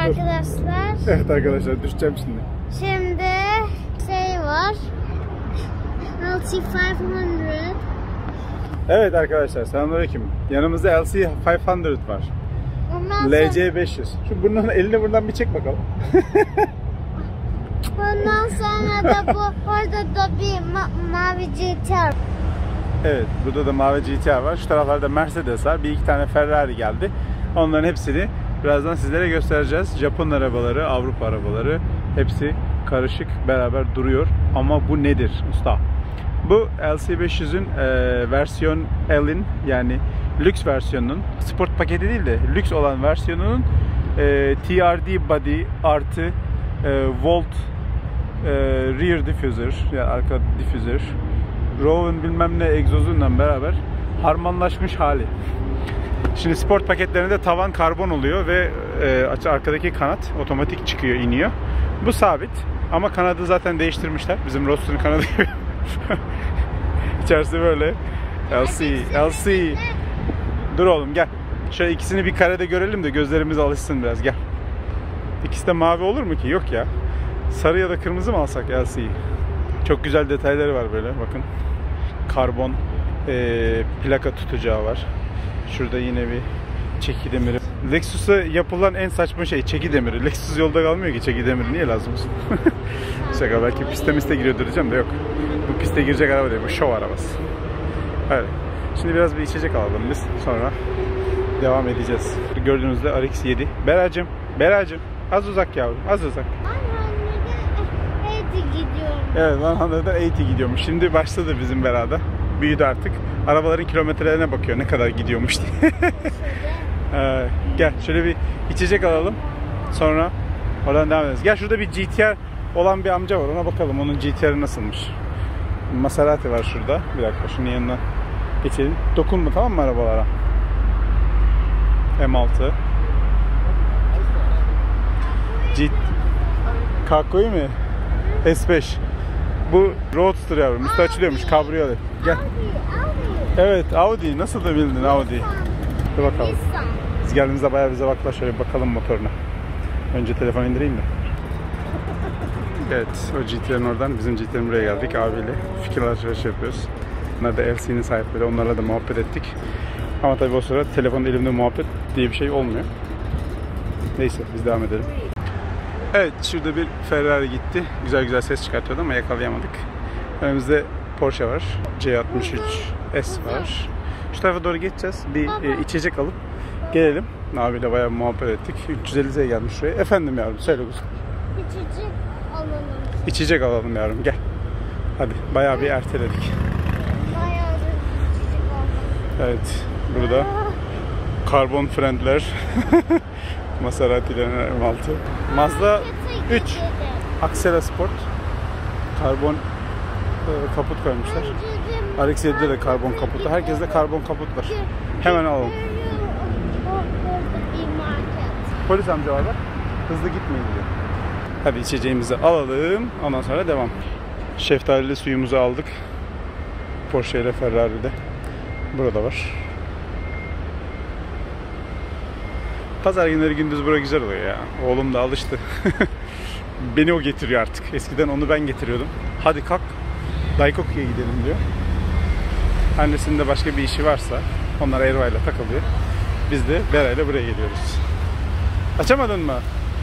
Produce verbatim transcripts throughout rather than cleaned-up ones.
arkadaşlar. Evet arkadaşlar, düşeceğim şimdi. Şimdi şey var. L C beş yüz. Evet arkadaşlar, selamünaleyküm. Yanımızda L C beş yüz var. Ondan L C beş yüz. Şu burnunu, elini buradan bir çek bakalım. Ondan sonra da bu orada da bir ma mavi G T R. Evet, burada da mavi G T R var. Şu taraflarda Mercedes var. Bir iki tane Ferrari geldi. Onların hepsini birazdan sizlere göstereceğiz. Japon arabaları, Avrupa arabaları hepsi karışık beraber duruyor. Ama bu nedir usta? Bu L C beş yüzün e, versiyon L'in, yani lüks versiyonunun, sport paketi değil de lüks olan versiyonunun e, T R D body artı e, volt e, rear diffuser, yani arka diffuser, Rowan bilmem ne egzozundan beraber harmanlaşmış hali. Şimdi sport paketlerinde tavan karbon oluyor ve e, arkadaki kanat otomatik çıkıyor, iniyor. Bu sabit ama kanadı zaten değiştirmişler. Bizim Roadster'ın kanadı gibi. İçerisi böyle. L C, L C. Dur oğlum gel. Şöyle ikisini bir karede görelim de gözlerimiz alışsın biraz, gel. İkisi de mavi olur mu ki? Yok ya. Sarı ya da kırmızı mı alsak L C'yi? Çok güzel detayları var böyle, bakın. Karbon e, plaka tutacağı var. Şurada yine bir çeki demiri. Lexus'a yapılan en saçma şey çeki demiri. Lexus yolda kalmıyor ki, çeki demiri niye lazım olsun? Şaka, belki piste miste giriyordur diyeceğim de yok. Bu piste girecek araba değil, bu show arabası. Evet. Şimdi biraz bir içecek alalım biz, sonra devam edeceğiz. Gördüğünüz üzere R X yedi. Beracığım, Beracığım az uzak yavrum, az uzak. Evet, yüzden seksen gidiyormuş. Şimdi başladı bizim Bera'da. Büyüdü artık. Arabaların kilometrelerine bakıyor, ne kadar gidiyormuş diye. ee, gel şöyle bir içecek alalım. Sonra oradan devam ederiz. Gel, şurada bir G T R olan bir amca var, ona bakalım onun G T R'i nasılmış. Maserati var şurada. Bir dakika, şunun yanına geçelim. Dokunma, tamam mı arabalara? M altı. G Kakkoyu mu? S beş. Bu Roadster yavrum. Üstü açılıyormuş. Kabriyolet. Gel. Evet, Audi. Nasıl da bildin Audi? Dur bakalım. Biz geldiğimizde bayağı bize baktılar. Şöyle bir bakalım motoruna. Önce telefon indireyim de. Evet, o G T R'nin oradan bizim G T R'nin buraya geldik. Abiyle fikir alışverişi yapıyoruz. Bunlar da L C'nin sahipleri. Onlarla da muhabbet ettik. Ama tabii o sırada telefonun elimde muhabbet diye bir şey olmuyor. Neyse, biz devam edelim. Evet, şurada bir Ferrari gitti. Güzel güzel ses çıkartıyordu ama yakalayamadık. Önümüzde Porsche var. C altmış üç S var. Şu tarafa doğru geçeceğiz. Bir e, içecek alıp gelelim. Abiyle bayağı muhabbet ettik. üç yüz elli Z gelmiş şuraya. Efendim yavrum, söyle kuzum. İçecek alalım. İçecek alalım yavrum, gel. Hadi, bayağı bir erteledik. Bayağı bir içecek alalım. Evet, burada karbon friendler. Maserati'lerin M altı. Mazda üç Axela Sport. Karbon e, kaput koymuşlar. R X yedi'de de karbon kaputu. Herkeste karbon kaput var. Hemen alalım. Polis amca var bak. Hızlı gitmeyin diyor. Hadi içeceğimizi alalım. Ondan sonra devam. Şeftalili suyumuzu aldık. Porsche ile Ferrari'de. Burada var. Pazar günleri gündüz bura güzel oluyor ya. Oğlum da alıştı. Beni o getiriyor artık. Eskiden onu ben getiriyordum. Hadi kalk, Daikoku'ya gidelim diyor. Annesinin de başka bir işi varsa onlar Erva'yla takılıyor. Biz de Bera'yla buraya geliyoruz. Açamadın mı?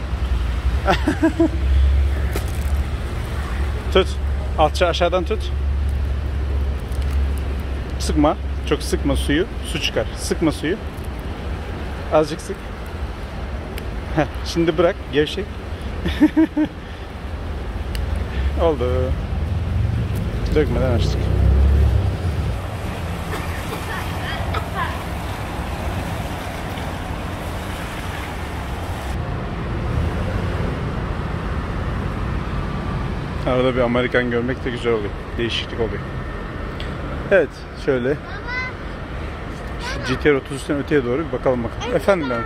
Tut. Alça aşağıdan tut. Sıkma. Çok sıkma suyu. Su çıkar. Sıkma suyu. Azıcık sık. Heh, şimdi bırak. Gevşek. Oldu. Dökmeden açtık. Arada bir Amerikan görmek de güzel oluyor. Değişiklik oluyor. Evet, şöyle. Şu G T R otuz üçten öteye doğru bir bakalım bakalım. Efendim ben.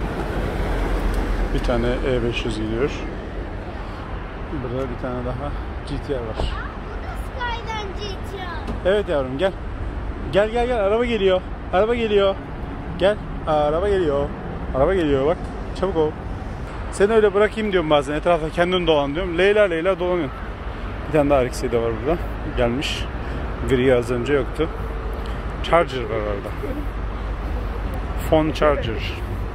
Bir tane E beş yüz gidiyor. Burada bir tane daha G T R var. Skyline G T R. Evet yavrum, gel. Gel gel gel, araba geliyor. Araba geliyor. Gel. Aa, araba geliyor. Araba geliyor bak. Çabuk ol. Seni öyle bırakayım diyorum bazen. Etrafta kendin dolan diyorum. Leyla Leyla dolanıyorum. Bir tane daha R X de var burada. Gelmiş. Gri az önce yoktu. Charger var orada. Phone charger.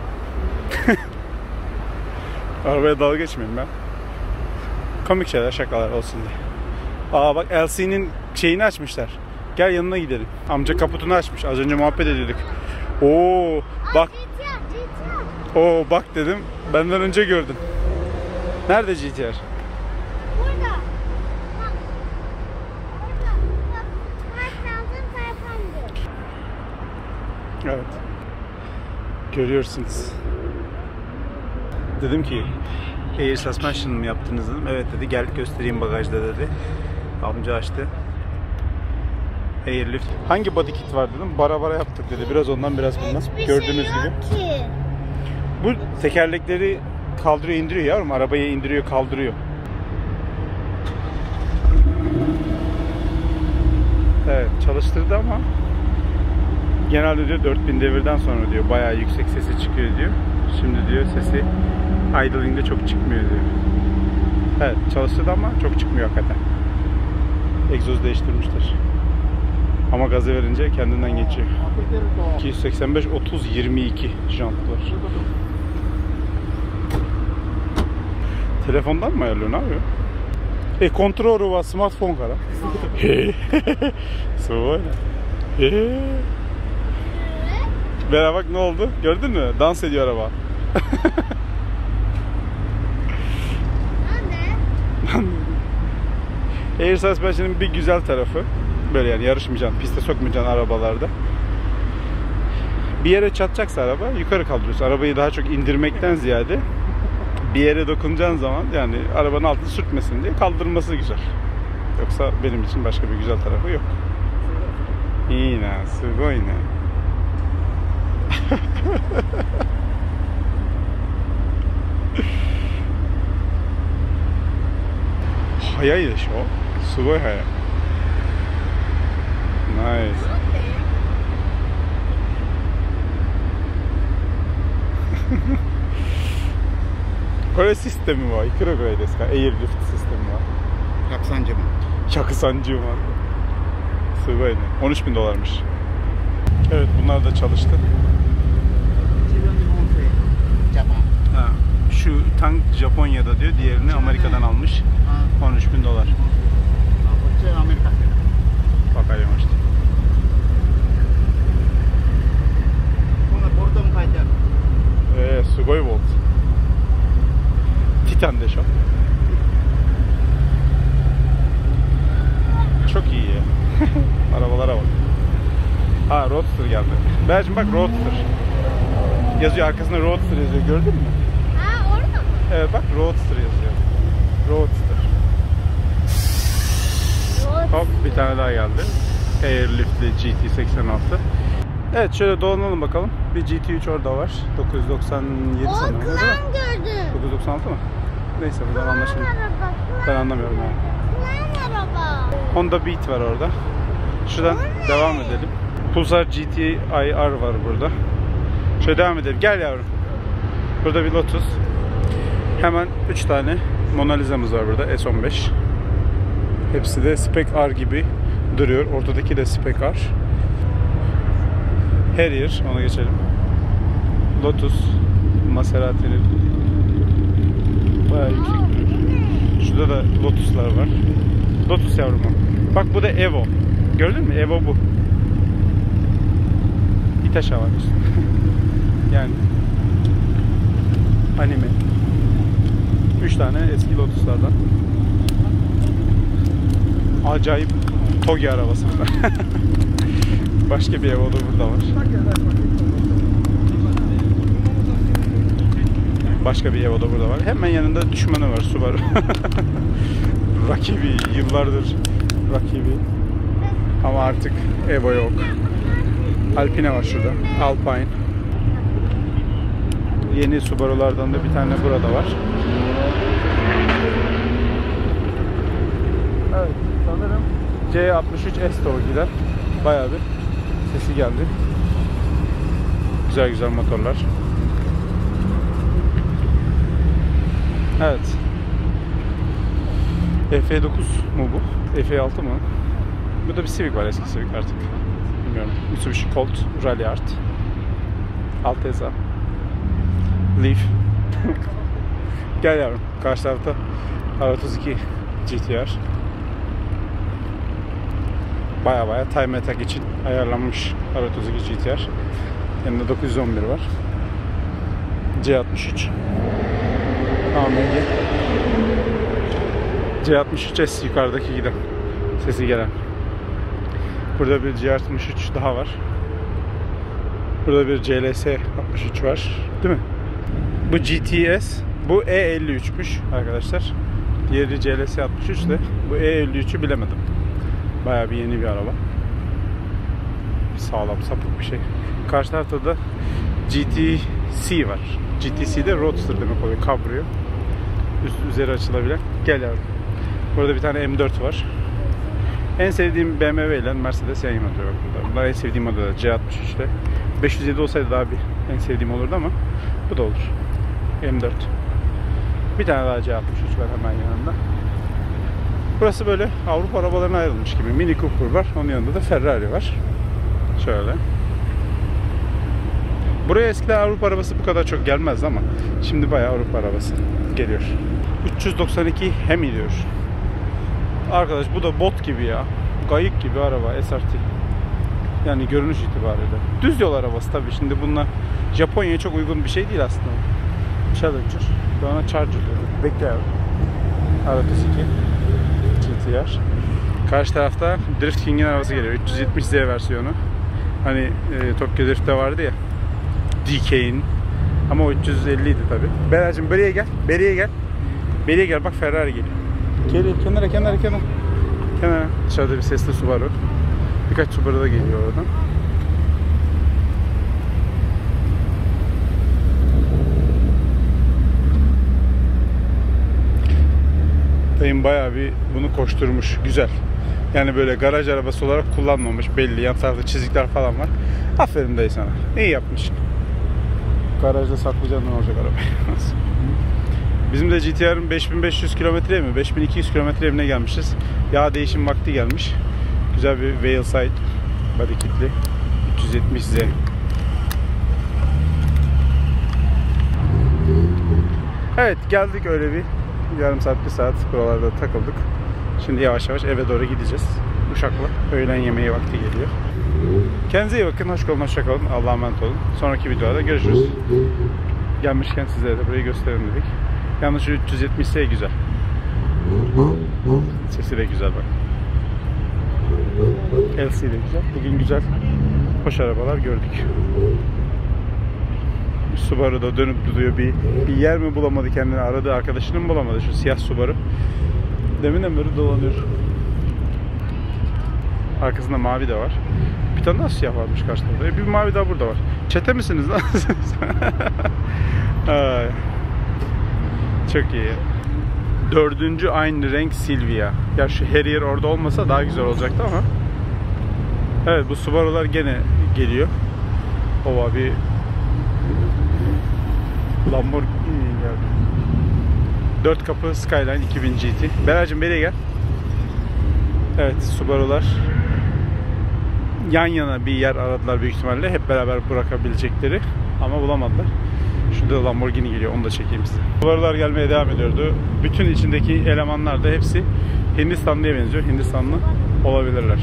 Arabaya dalga geçmeyeyim ben. Komik şeyler, şakalar olsun diye. Aa bak L C'nin şeyini açmışlar. Gel yanına gidelim. Amca kaputunu açmış. Az önce muhabbet ediyorduk. Oo bak. Oo bak dedim. Benden önce gördün. Nerede G T R? Burada. Bak. Orada. Bak. Kaç lazım sayfamdır. Evet. Görüyorsunuz. Dedim ki Air suspension mı yaptınız dedim. Evet dedi. Gel göstereyim bagajda dedi. Amca açtı. Airlift. Hangi body kit var dedim. Bara bara yaptık dedi. Biraz ondan biraz bundan. Hiçbir Gördüğünüz şey gibi. yok ki. Bu tekerlekleri kaldırıyor indiriyor yavrum. Arabayı indiriyor kaldırıyor. Evet çalıştırdı ama genelde diyor dört bin devirden sonra diyor bayağı yüksek sesi çıkıyor diyor. Şimdi diyor sesi idling'de çok çıkmıyor diyor. Evet çalıştırdı ama çok çıkmıyor hakikaten. Egzoz değiştirmişler. Ama gazı verince kendinden geçiyor. iki yüz seksen beş otuz yirmi iki jantlar. Telefondan mı ayarlıyor? Ne yapıyor? E kontrolü var smartphone kara. Sonra. Bera bak ne oldu? Gördün mü? Dans ediyor araba. Air suspension'ın bir güzel tarafı böyle yani yarışmayacaksın, piste sokmayacaksın arabalarda. Bir yere çatacaksa araba yukarı kaldırıyorsun. Arabayı daha çok indirmekten ziyade bir yere dokunacağın zaman yani arabanın altını sürtmesin diye kaldırması güzel. Yoksa benim için başka bir güzel tarafı yok. İyi na, sugoi ne. 早いでしょすごい早いナイスこれシステムはいくらぐらいですかエイルリフトシステムはひゃくさんじゅうまんひゃくさんじゅうまんすごいねon üç bin dolarmış evet bunlar da çalıştı ha, şu tank Japonya'da diyor diğerini Amerika'dan almış on üç bin dolar Vakarimashita eee sugoi volt Titan de şu çok iyi ya arabalara bak ha Roadster geldi Bercim bak Roadster yazıyor arkasında Roadster yazıyor gördün mü? Ha orada mı? Evet bak Roadster yazıyor Roadster hop bir tane daha geldi Airlift'li G T seksen altı evet şöyle dolanalım bakalım bir G T üç orada var dokuz yüz doksan yedi O sanırım klan gördüm. dokuz yüz doksan altı mı? Neyse buradan anlaşılır Araba, ben anlamıyorum yani klan araba. Honda Beat var orada şuradan devam edelim Pulsar G T I R var burada şöyle devam edelim gel yavrum burada bir Lotus hemen üç tane Mona Lisa'mız var burada S on beş hepsi de Spec R gibi duruyor ortadaki de Spec R Harrier ona geçelim Lotus Maserati'nin bayağı yüksek duruyor şurada da Lotus'lar var Lotus yavrum bak bu da Evo gördün mü Evo bu İtaşa var yani anime üç tane eski Lotus'lardan acayip Togi arabası başka bir Evo da burada var başka bir Evo da burada var hemen yanında düşmanı var Subaru rakibi yıllardır rakibi ama artık Evo yok Alpine var şurada Alpine yeni Subaru'lardan da bir tane burada var evet sanırım C altmış üç S Togi'ler bayağı bir sesi geldi güzel güzel motorlar Evet. F dokuz mu bu? F altı mı? Bu da bir Civic var, eski Civic artık. Bilmiyorum. Mitsubishi Colt Rally Art. Alteza. Leaf. Gel yavrum. Karşı tarafta R otuz iki G T R. Baya baya time attack için ayarlanmış R otuz iki G T R. Yanında dokuz yüz on bir var. C altmış üç. A M G. C altmış üç S yukarıdaki giden. Sesi gelen. Burada bir C altmış üç daha var. Burada bir C L S altmış üç var. Değil mi? Bu G T S. Bu E elli üç'müş arkadaşlar. Diğeri C L S altmış üç de. Bu E elli üç'ü bilemedim. Bayağı bir yeni bir araba. Sağlam, sapık bir şey. Karşı tarafta da G T C var. G T C de Roadster demek oluyor. Cabrio. Üst üzeri açılabilen. Gel yavrum. Burada bir tane M dört var. En sevdiğim B M W ile Mercedes yan yana duruyor burada. Bunlar en sevdiğim modeller. C altmış üç'te. beş yüz yedi olsaydı daha bir en sevdiğim olurdu ama bu da olur. M dört. Bir tane daha C altmış üç var hemen yanında. Burası böyle Avrupa arabalarına ayrılmış gibi. Mini Cooper var. Onun yanında da Ferrari var. Şöyle. Buraya eskiden Avrupa arabası bu kadar çok gelmezdi ama şimdi bayağı Avrupa arabası geliyor. üç yüz doksan iki Hemi diyor. Arkadaş bu da bot gibi ya. Gayık gibi araba S R T. Yani görünüş itibariyle. Düz yol arabası tabii. Şimdi bunlar Japonya'ya çok uygun bir şey değil aslında. Challenger. Bana Charger diyorum. Bekle abi. R otuz iki G T R. Karşı tarafta Drift King'in arabası geliyor. üç yüz yetmiş Z versiyonu. Hani e, Tokyo Drift'te vardı ya. D K'in. Ama o üç yüz elli idi tabii. Beracığım beriye gel. Beriye gel. Beriye gel. Bak Ferrari geliyor. Geliyor. Kenara kenara kenara. Kenara. Dışarıda bir sesli Subaru. Birkaç Subaru da geliyor oradan. Dayım bayağı bir bunu koşturmuş. Güzel. Yani böyle garaj arabası olarak kullanmamış belli. Yan tarafta çizikler falan var. Aferin dayı sana. İyi yapmışsın. Garajda saklayacaksın ne olacak arabayı. Bizim de G T R'ın beş bin beş yüz kilometreye mi? beş bin iki yüz kilometre evine gelmişiz. Yağ değişim vakti gelmiş. Güzel bir Wheelside body kitli. üç yüz yetmiş Z. Evet geldik öyle bir yarım saat bir saat buralarda takıldık. Şimdi yavaş yavaş eve doğru gideceğiz. Uşak'la öğlen yemeği vakti geliyor. Kendinize iyi bakın. Hoş kalın, hoşça kalın. Allah'a emanet olun. Sonraki videoda görüşürüz. Gelmişken sizlere de burayı gösterelim dedik. Yalnız şu üç yüz yetmiş Z güzel. Sesi de güzel bak. L C de güzel. Bugün güzel, hoş arabalar gördük. Subaru da dönüp duruyor. Bir, bir yer mi bulamadı kendini? Aradığı arkadaşını mı bulamadı? Şu siyah Subaru. Deminden beri dolanıyor. Arkasında mavi de var. Bir tane daha siyah varmış karşıda. E, bir mavi daha burada var. Çete misiniz lan? Ay. Çok iyi. Dördüncü aynı renk Silvia. Ya şu Harrier orada olmasa daha güzel olacaktı ama. Evet bu Subaru'lar gene geliyor. Ova bir Lamborghini geldi. Dört kapı Skyline iki bin G T. Beracığım beriye gel. Evet Subaru'lar yan yana bir yer aradılar büyük ihtimalle. Hep beraber bırakabilecekleri. Ama bulamadılar. Şurada Lamborghini geliyor. Onu da çekeyim size. Subaru'lar gelmeye devam ediyordu. Bütün içindeki elemanlar da hepsi Hindistanlı'ya benziyor. Hindistanlı olabilirler.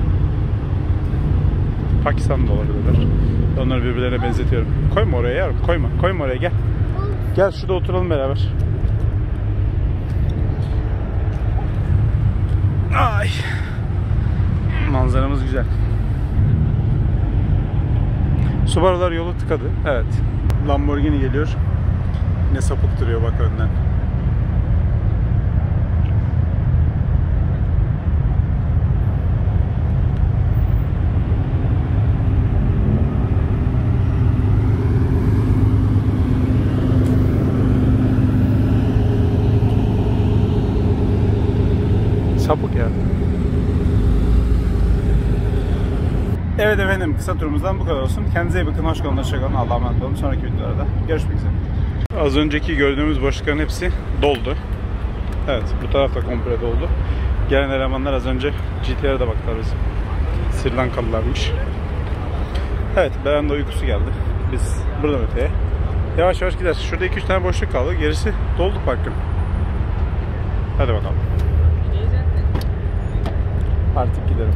Pakistanlı olabilirler. Onları birbirlerine benzetiyorum. Koyma oraya yavrum. Koyma. Koyma oraya gel. Gel şurada oturalım beraber. Ay. Manzaramız güzel. Subaru'lar yolu tıkadı. Evet. Lamborghini geliyor. Yine sapık duruyor bak önden. Sapık ya. Evet efendim kısa turumuzdan bu kadar olsun. Kendinize iyi bakın. Hoş kalın. Hoşça kalın. Allah'a emanet olun. Sonraki videolarda görüşmek üzere. Az önceki gördüğümüz boşlukların hepsi doldu. Evet, bu taraf da komple doldu. Gelen elemanlar az önce G T R'e de baktılar bizim. Sri Lankalılarmış. Evet, Beren'de de uykusu geldi. Biz buradan öteye yavaş yavaş gideriz. Şurada iki üç tane boşluk kaldı. Gerisi doldu parkın. Hadi bakalım. Artık gidelim.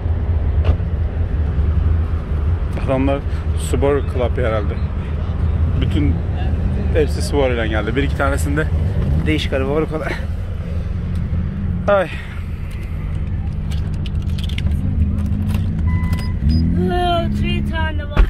Adamlar Subaru Club herhalde. Bütün hepsi Subaru ile geldi. Bir iki tanesinde değişik araba var o kadar. Ay. Three tane var.